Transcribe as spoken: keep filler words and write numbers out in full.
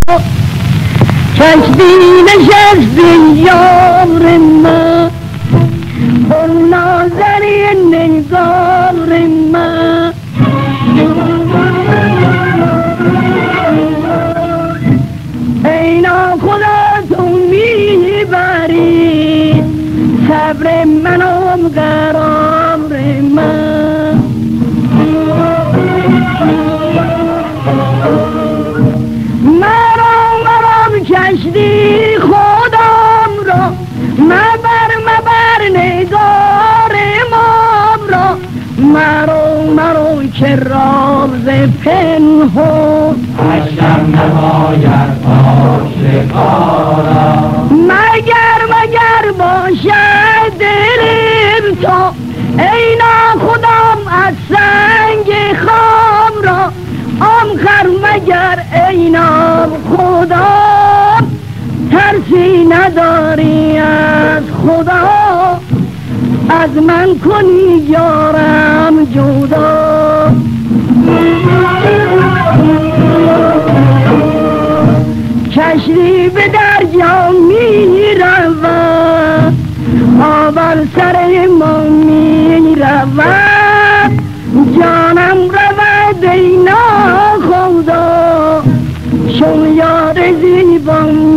کشتی نشستی یار من پر نازنین نگار من ای ناخدا تو میبری صبر منم قرار من مرا مرا کشتی خودم را مبر مبر نگار مام را مرو مرو که راز پنهان اشکم نباید آشکارا مگر مگر باشد دلم تا ای ناخدام از سنگ خام را آخر مگر ای ناخدام ترسی نداری از خدا از من کنی یارم جدا کشتی به دریا می رود آبر سر ما می رود جانم رود ای ناخدا چون یار زیبا